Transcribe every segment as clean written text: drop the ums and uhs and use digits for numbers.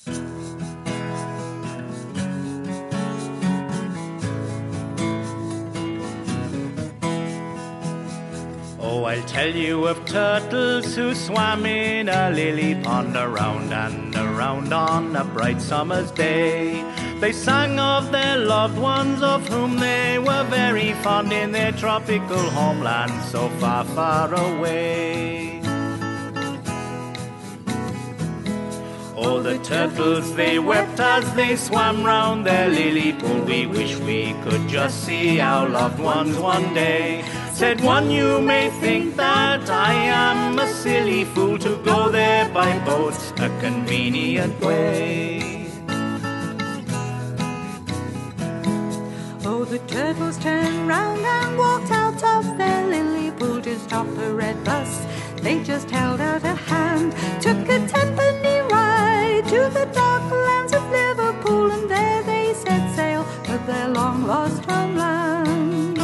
Oh, I'll tell you of turtles who swam in a lily pond around and around on a bright summer's day. They sang of their loved ones of whom they were very fond in their tropical homeland so far, far away. Oh, the turtles, they wept as they swam round their lily pool. We wish we could just see our loved ones one day. Said one, you may think that I am a silly fool to go there by boat, a convenient way. Oh, the turtles turned round and walked out of their lily pool to stop a red bus. They just held out a hand, took a 10-penny ride to the dark lands of Liverpool, and there they set sail for their long-lost homeland.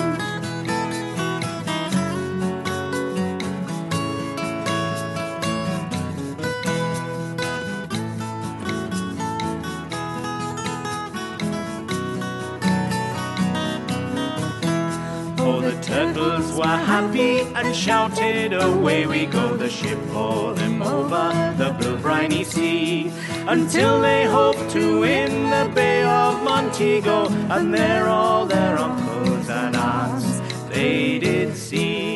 Oh, the turtles were happy and shouted, away we go, the ship bore them over the blue briny sea, until they hove to in the Bay of Montego, and there all their uncles and aunts they did see.